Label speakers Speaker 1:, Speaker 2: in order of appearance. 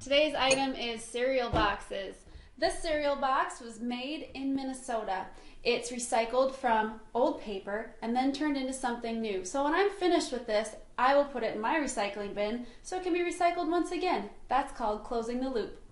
Speaker 1: Today's item is cereal boxes. This cereal box was made in Minnesota. It's recycled from old paper and then turned into something new. So when I'm finished with this, I will put it in my recycling bin so it can be recycled once again. That's called closing the loop.